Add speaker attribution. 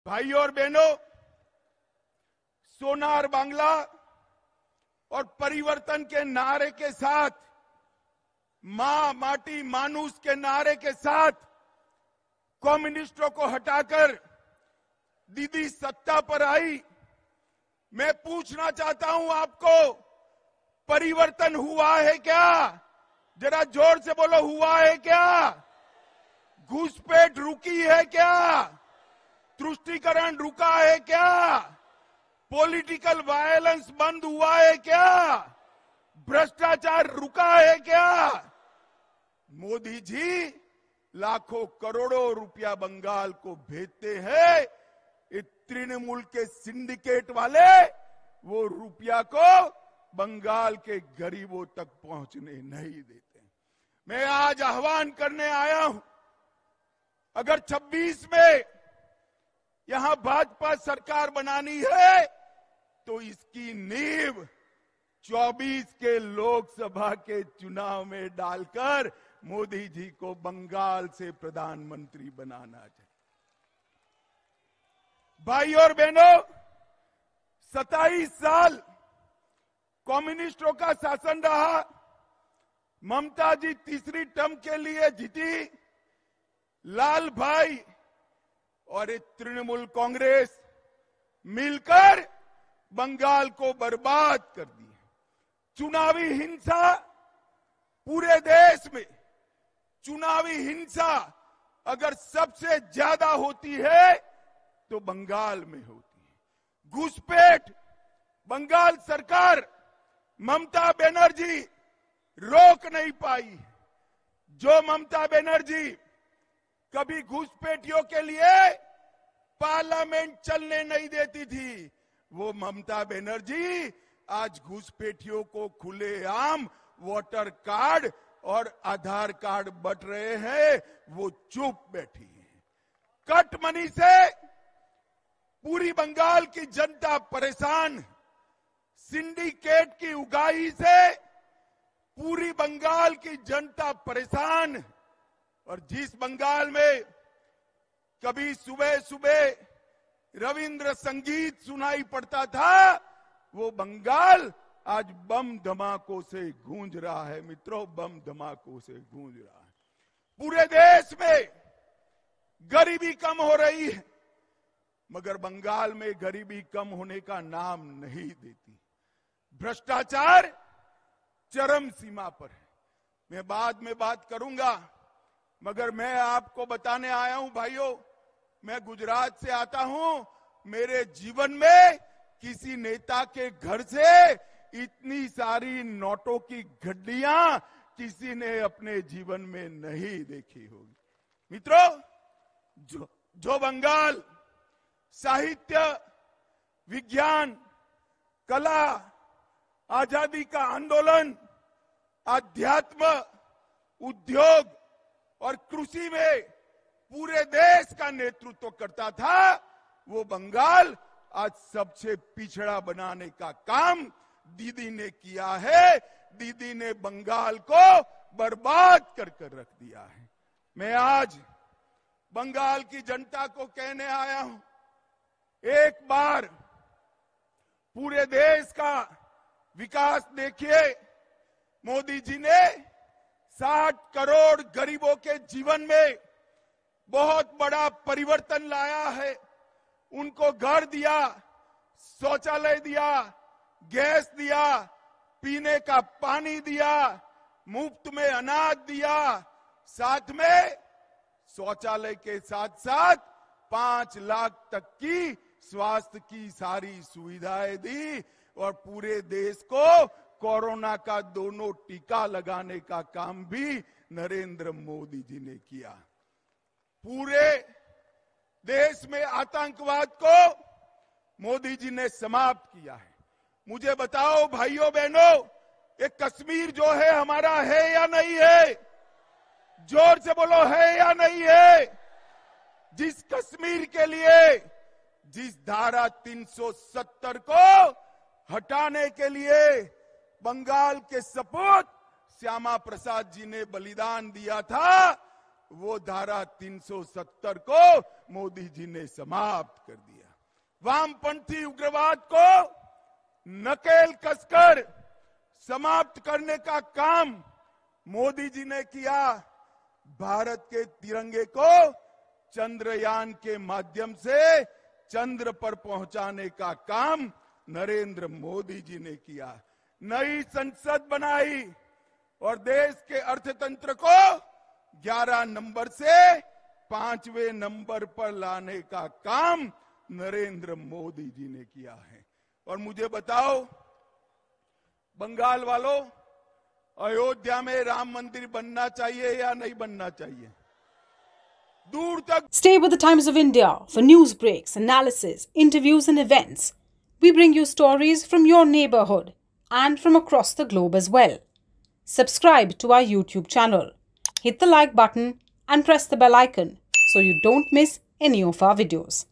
Speaker 1: भाइयों और बहनों, सोनार बांग्ला और परिवर्तन के नारे के साथ, मां माटी मानुष के नारे के साथ कम्युनिस्टों को हटाकर दीदी सत्ता पर आई। मैं पूछना चाहता हूं आपको, परिवर्तन हुआ है क्या? जरा जोर से बोलो, हुआ है क्या? घुसपैठ रुकी है क्या? तुष्टीकरण रुका है क्या? पॉलिटिकल वायलेंस बंद हुआ है क्या? भ्रष्टाचार रुका है क्या? मोदी जी लाखों करोड़ों रुपया बंगाल को भेजते हैं। ये तृणमूल के सिंडिकेट वाले वो रुपया को बंगाल के गरीबों तक पहुंचने नहीं देते। मैं आज आह्वान करने आया हूं, अगर 26 में यहां भाजपा सरकार बनानी है तो इसकी नींव 24 के लोकसभा के चुनाव में डालकर मोदी जी को बंगाल से प्रधानमंत्री बनाना चाहिए। भाई और बहनों, 27 साल कम्युनिस्टों का शासन रहा। ममता जी तीसरी टर्म के लिए जीती। लाल भाई और तृणमूल कांग्रेस मिलकर बंगाल को बर्बाद कर दिया। चुनावी हिंसा पूरे देश में, चुनावी हिंसा अगर सबसे ज्यादा होती है तो बंगाल में होती है। घुसपैठ बंगाल सरकार, ममता बनर्जी रोक नहीं पाई। जो ममता बनर्जी कभी घुसपैठियों के लिए पार्लियामेंट चलने नहीं देती थी, वो ममता बनर्जी आज घुसपैठियों को खुलेआम वोटर कार्ड और आधार कार्ड बंट रहे हैं, वो चुप बैठी है। कट मनी से पूरी बंगाल की जनता परेशान। सिंडिकेट की उगाही से पूरी बंगाल की जनता परेशान। और जिस बंगाल में कभी सुबह सुबह रविंद्र संगीत सुनाई पड़ता था, वो बंगाल आज बम धमाकों से गूंज रहा है। मित्रों, बम धमाकों से गूंज रहा है। पूरे देश में गरीबी कम हो रही है, मगर बंगाल में गरीबी कम होने का नाम नहीं देती। भ्रष्टाचार चरम सीमा पर है। मैं बाद में बात करूंगा, मगर मैं आपको बताने आया हूं भाइयों, मैं गुजरात से आता हूं। मेरे जीवन में किसी नेता के घर से इतनी सारी नोटों की गड्डियां किसी ने अपने जीवन में नहीं देखी होगी। मित्रों, जो बंगाल साहित्य, विज्ञान, कला, आजादी का आंदोलन, आध्यात्म, उद्योग और कृषि में पूरे देश का नेतृत्व करता था, वो बंगाल आज सबसे पिछड़ा बनाने का काम दीदी ने किया है। दीदी ने बंगाल को बर्बाद कर रख दिया है। मैं आज बंगाल की जनता को कहने आया हूं, एक बार पूरे देश का विकास देखिए। मोदी जी ने 60 करोड़ गरीबों के जीवन में बहुत बड़ा परिवर्तन लाया है। उनको घर दिया, शौचालय दिया, गैस दिया, पीने का पानी दिया, मुफ्त में अनाज दिया, साथ में शौचालय के साथ साथ 5 लाख तक की स्वास्थ्य की सारी सुविधाएं दी और पूरे देश को कोरोना का दोनों टीका लगाने का काम भी नरेंद्र मोदी जी ने किया। पूरे देश में आतंकवाद को मोदी जी ने समाप्त किया है। मुझे बताओ भाइयों बहनों, ये कश्मीर जो है हमारा है या नहीं है? जोर से बोलो, है या नहीं है? जिस कश्मीर के लिए, जिस धारा 370 को हटाने के लिए बंगाल के सपूत श्यामा प्रसाद जी ने बलिदान दिया था, वो धारा 370 को मोदी जी ने समाप्त कर दिया। वामपंथी उग्रवाद को नकेल कसकर समाप्त करने का काम मोदी जी ने किया। भारत के तिरंगे को चंद्रयान के माध्यम से चंद्र पर पहुंचाने का काम नरेंद्र मोदी जी ने किया। नई संसद बनाई और देश के अर्थतंत्र को 11 नंबर से 5वें नंबर पर लाने का काम नरेंद्र मोदी जी ने किया है। और मुझे बताओ बंगाल वालों, अयोध्या में राम मंदिर बनना चाहिए या नहीं बनना चाहिए? दूर तक।
Speaker 2: Stay with the Times of India for news breaks, analysis, interviews and events. We bring you stories from your neighborhood and from across the globe as well. Subscribe to our YouTube channel. Hit the like button and press the bell icon so you don't miss any of our videos.